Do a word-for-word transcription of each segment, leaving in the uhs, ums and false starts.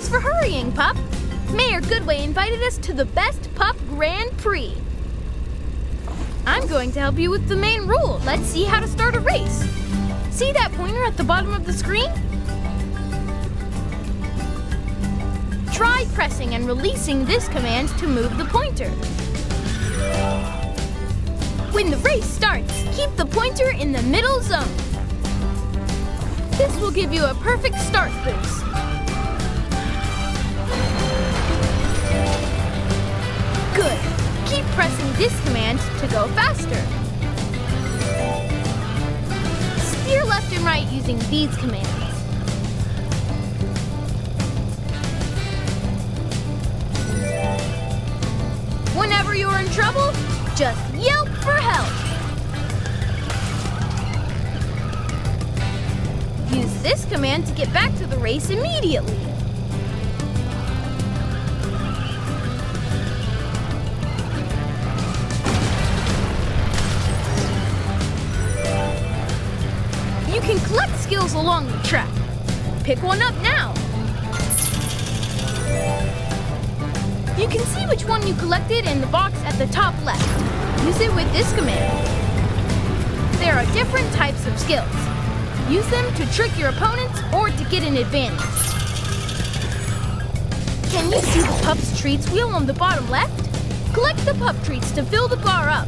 Thanks for hurrying, Pup. Mayor Goodway invited us to the Best Pup Grand Prix. I'm going to help you with the main rule. Let's see how to start a race. See that pointer at the bottom of the screen? Try pressing and releasing this command to move the pointer. When the race starts, keep the pointer in the middle zone. This will give you a perfect start boost. Good. Keep pressing this command to go faster. Steer left and right using these commands. Whenever you're in trouble, just yelp for help. Use this command to get back to the race immediately. You can collect skills along the track. Pick one up now. You can see which one you collected in the box at the top left. Use it with this command. There are different types of skills. Use them to trick your opponents or to get an advantage. Can you see the Pup's Treats wheel on the bottom left? Collect the Pup Treats to fill the bar up.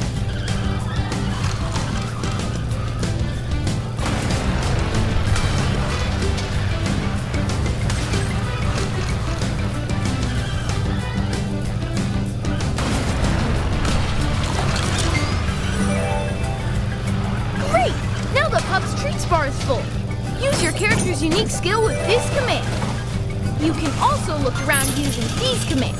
Bar is full. Use your character's unique skill with this command. You can also look around using these commands.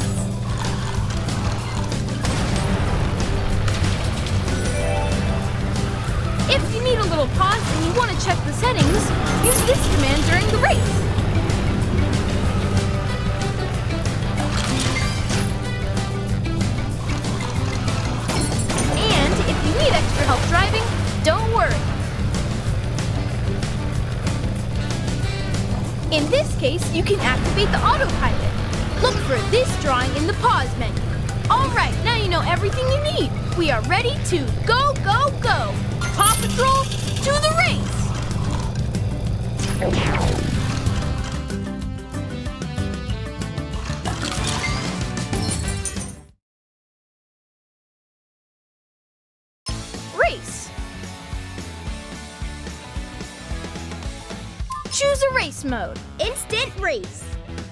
If you need a little pause and you want to check the settings, use this command during the race. And if you need extra help driving, don't worry. In this case, you can activate the autopilot. Look for this drawing in the pause menu. All right, now you know everything you need. We are ready to go, go, go. PAW Patrol, to the race! Race. Choose a race mode. Instant race.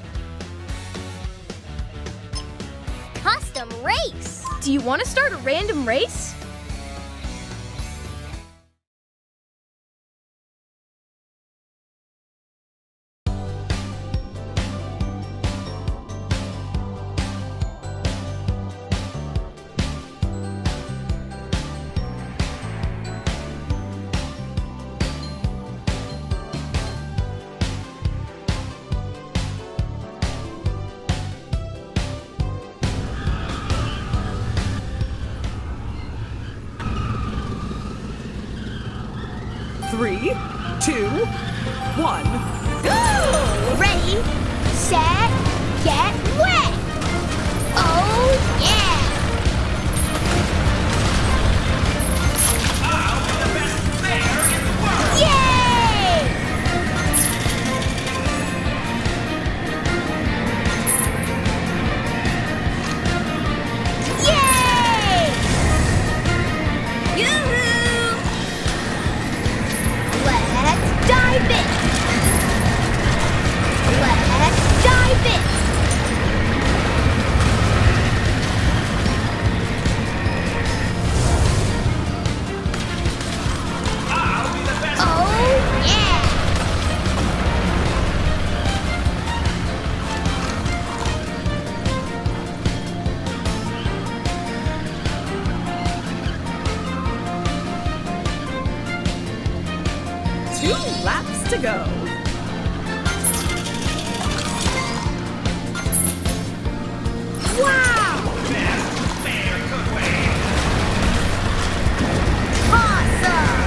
Custom race. Do you want to start a random race? Three, two, one, go! Ready, set, get wet! Oh, yeah! I'll be the best mayor in the world! Yay! Yay! Yoo-hoo! Let's dive in! Let's dive in! I'll be the best Oh, yeah! two laps to go. Wow! best mayor Goodway! Awesome!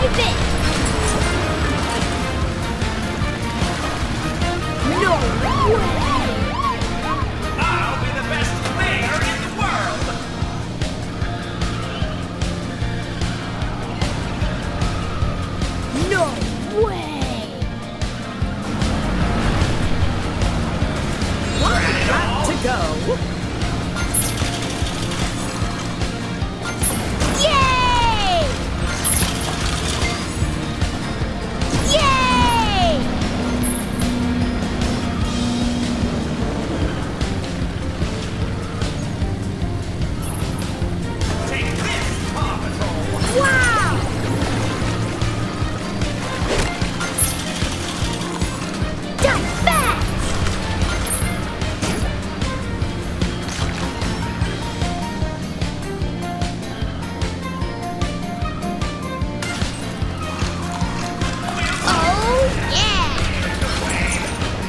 dive in! No way! I'll be the best mayor in the world! No way! One lap to go. Yay! Yay! Take this, Paw Patrol! Wow! Dive fast! Oh yeah!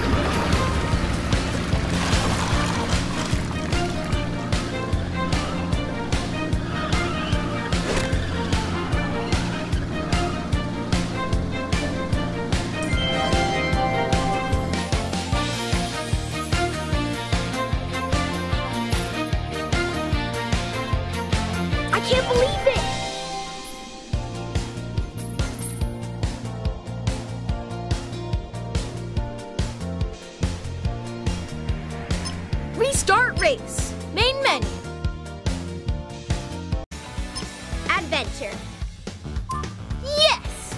I can't believe it! Restart race. Main menu. Adventure. Yes!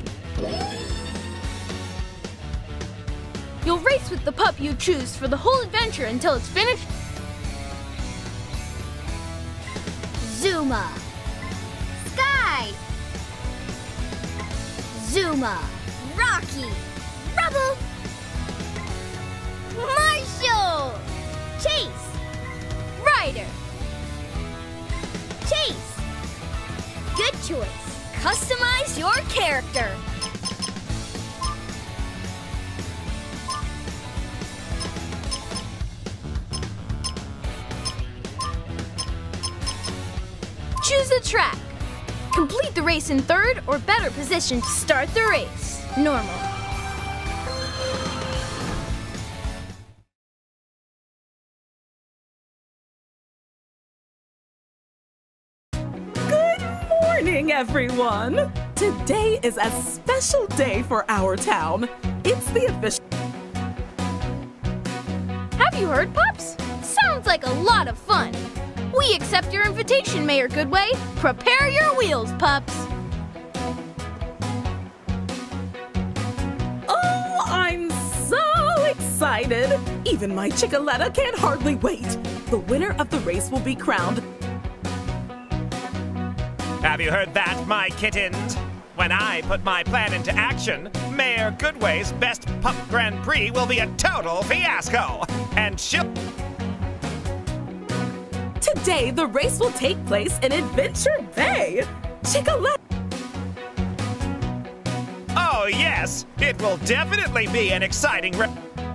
You'll race with the pup you choose for the whole adventure until it's finished. Zuma. Sky. Zuma. Rocky. Rubble. Marshall. Chase. Ryder. Chase. Good choice. Customize your character. Choose a track. Complete the race in third or better position to start the race. Normal. Good morning, everyone. Today is a special day for our town. It's the official... Have you heard, pups? Sounds like a lot of fun. We accept your invitation, Mayor Goodway. Prepare your wheels, pups. Oh, I'm so excited. Even my Chickaletta can't hardly wait. The winner of the race will be crowned. Have you heard that, my kittens? When I put my plan into action, Mayor Goodway's Best Pup Grand Prix will be a total fiasco. And she'll... Today, the race will take place in Adventure Bay. Chickaletta... Oh, yes! It will definitely be an exciting race.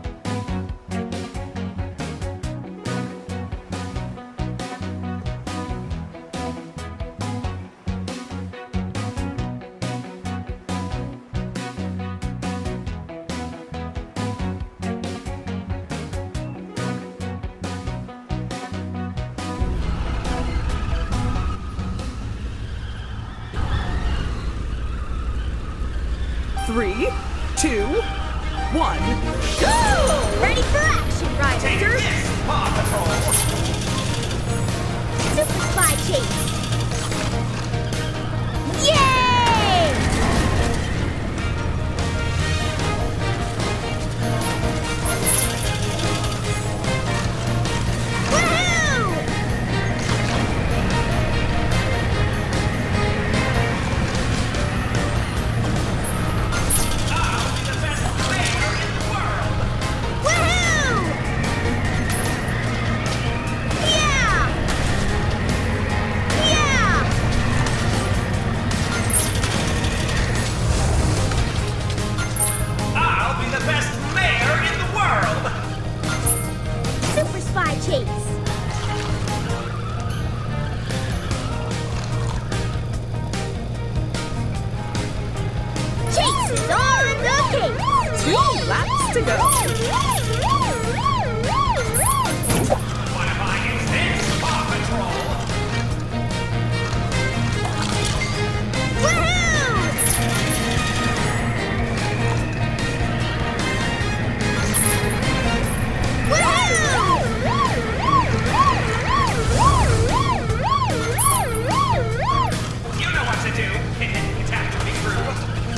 Three, two, one, Go! Ready for action, Ryder. Take this, Paw Patrol! Super Spy Chase. Yay! Woohoo! I'll be the best mayor in the world! Woohoo! Yeah! Yeah! to go. What if I use this Paw Patrol? You know what to do, catastrophe crew.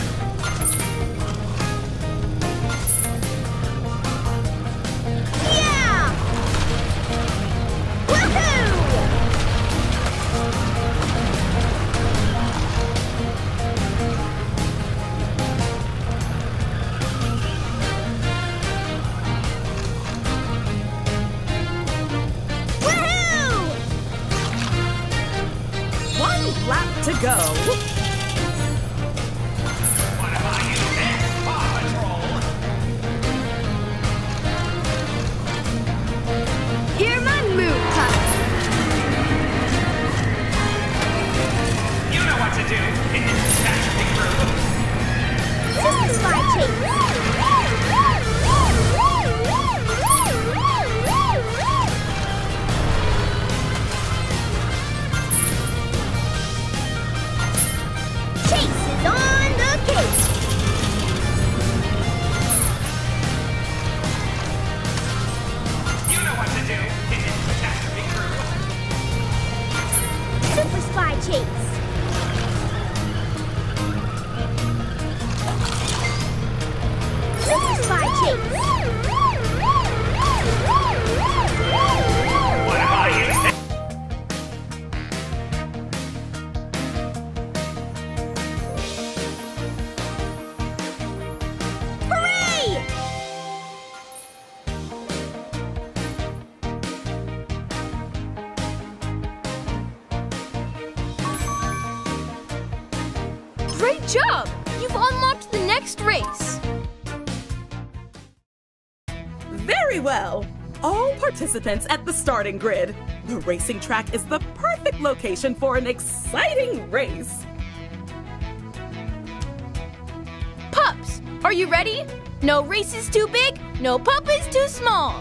Yeah! Woohoo! Woohoo! One lap to go. What if I use this Paw Patrol? Hear my move, pups. You know what to do, catastrophe crew. Satisfied chase. Chase is on the case. You know what to do, catastrophe crew. Super Spy Chase. Super Spy Chase. What if I use this? Hooray! Great job! You've unlocked the next race. Very well. All participants at the starting grid. The racing track is the perfect location for an exciting race. Pups, are you ready? No race is too big, no pup is too small.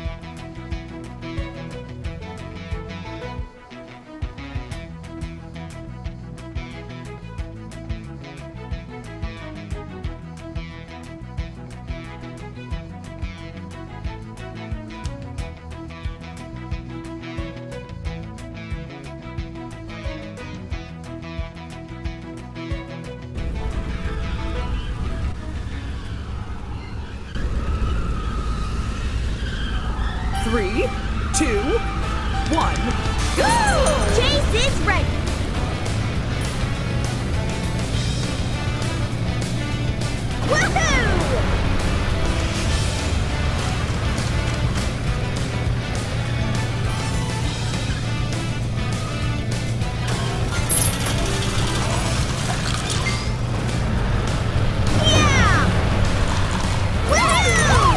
Three, two, one, go! Chase is ready. Woohoo! Yeah! Woohoo!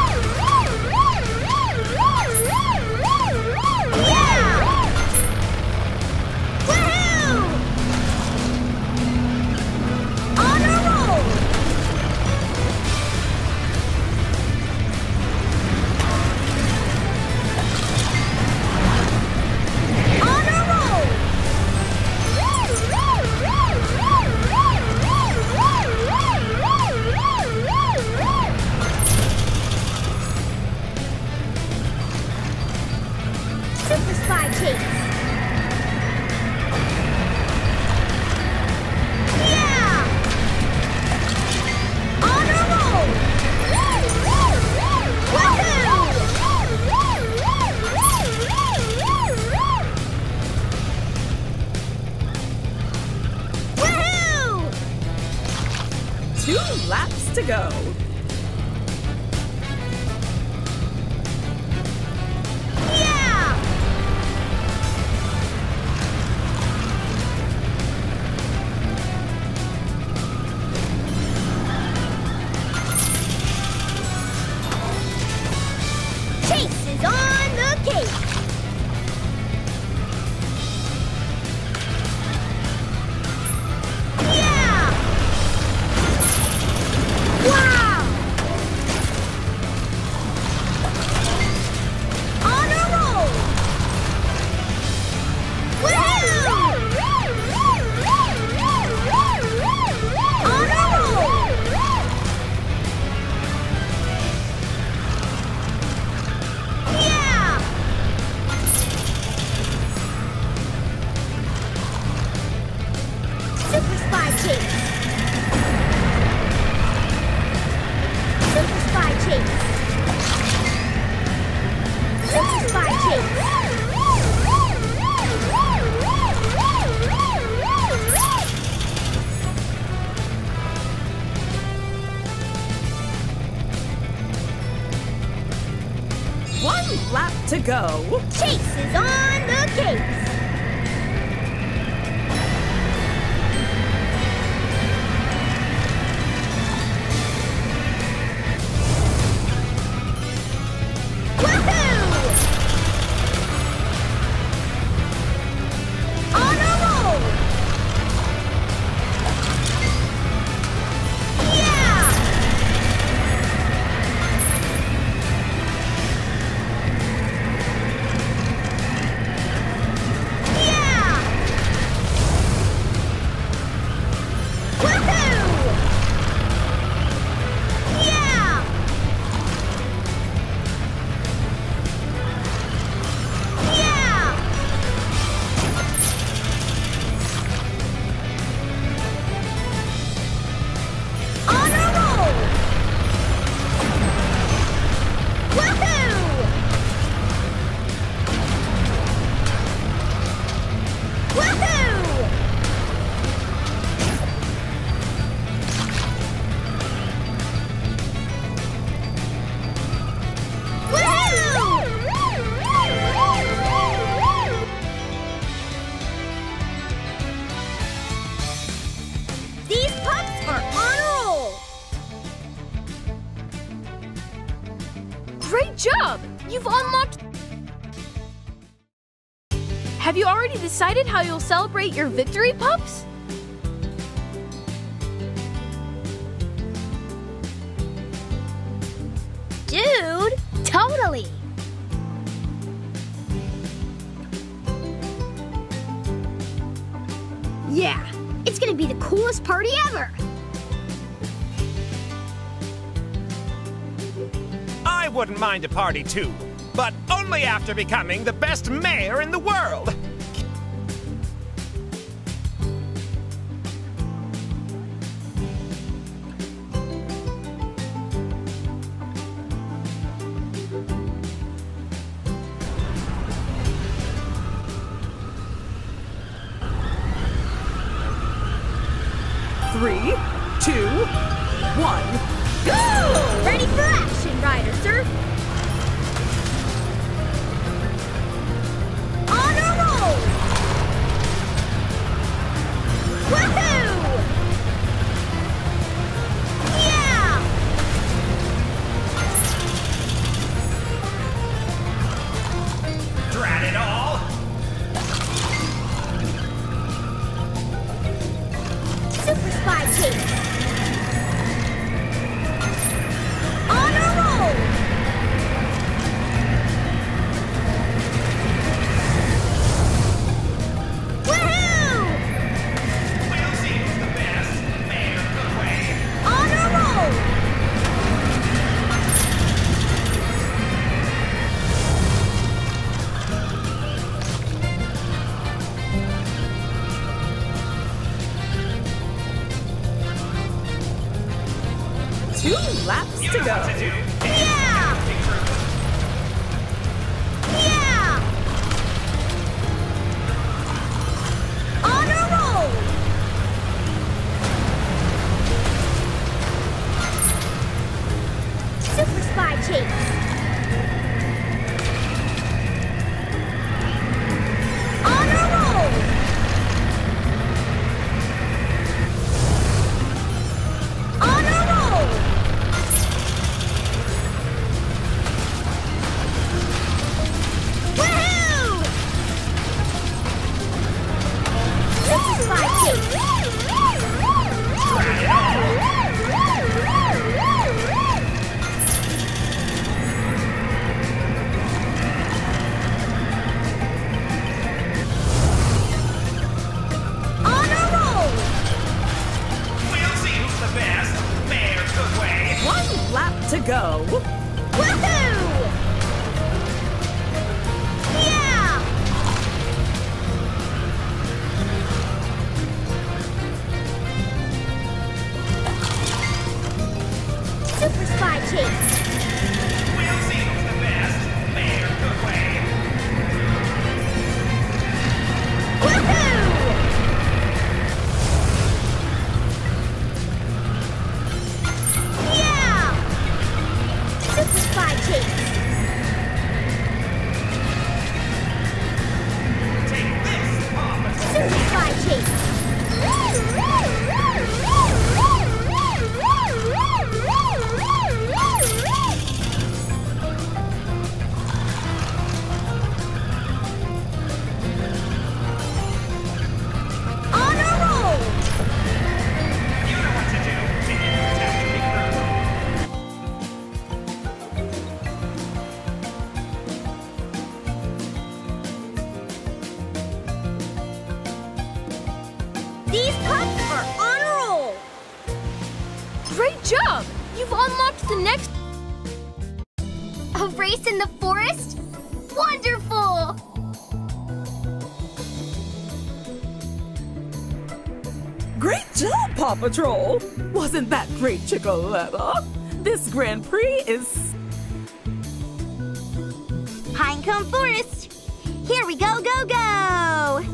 Yeah! Woohoo! On a roll! On a roll! Super Spy Chase! Yeah! On a roll! Woohoo! Woohoo! Two laps to go. Yeah! Chase is on the case. Yeah! Wow! go. Chase is on the case. Great job! You've unlocked... Have you already decided how you'll celebrate your victory, pups? Dude, totally. Yeah, it's gonna be the coolest party ever. I wouldn't mind a party too, but only after becoming the best mayor in the world. Three, two, one, go! Ready for action, Ryder, sir. On a roll! Woohoo! Yeah! Drat it all! Super Spy Chase! On a roll! Woohoo! We'll see who's the best mayor good way. On a roll! Two laps You to know go. what to do. Yeah! Yeah! On a roll! Super Spy Chase! On a roll! On a roll! Woohoo! Super Spy Chase! On a roll! We'll see who's the best mayor good way. One lap to go. Woohoo! Yeah! Super Spy Chase! We'll see who's the best mayor good way. Woohoo! Yeah! These pups are on a roll! Great job! You've unlocked the next... A race in the forest? Wonderful! Great job, Paw Patrol! Wasn't that great, Chicoletta? This Grand Prix is... Pinecone Forest! Here we go, go, go!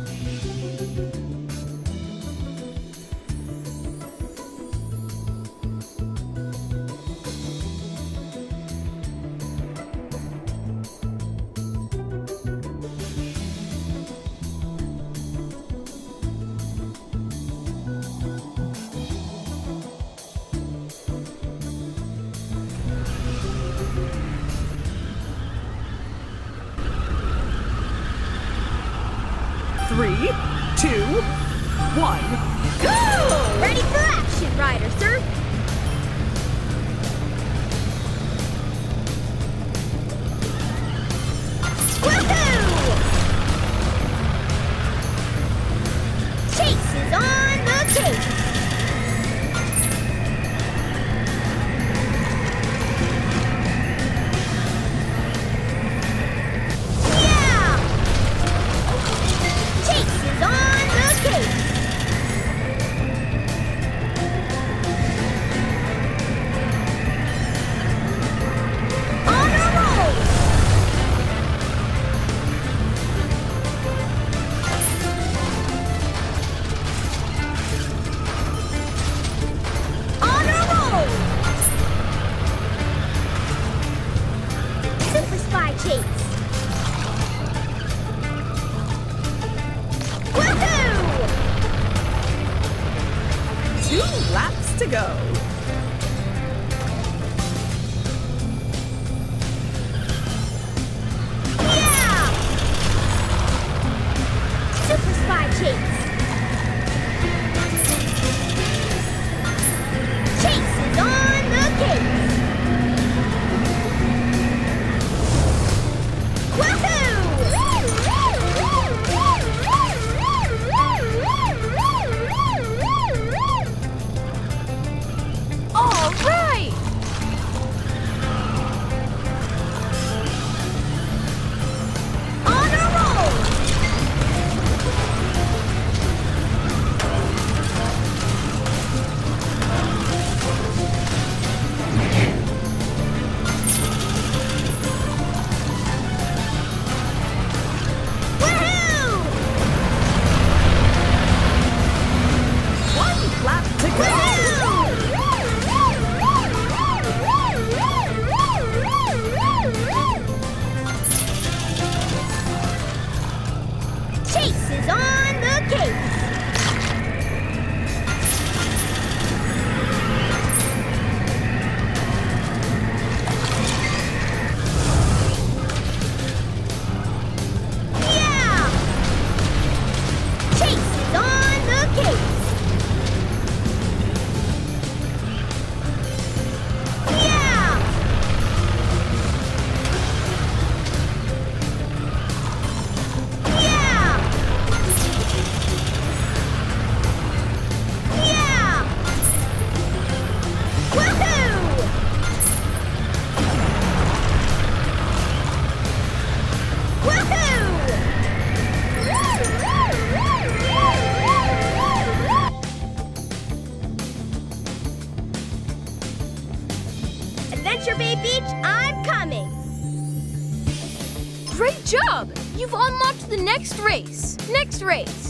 Three, two, one, go! Ready for action, Ryder, sir! Woohoo! Chase is on the case! Laps to go. Yeah! Super Spy Chase. Chase is on the case. All right! On a roll! Woohoo! One lap to go. Chase is on the case. Yeah! Chase is on the case. Yeah! Yeah! Yeah! Woohoo! Woohoo! Adventure Bay Beach, I'm coming! Great job! You've unlocked the next race. Next race.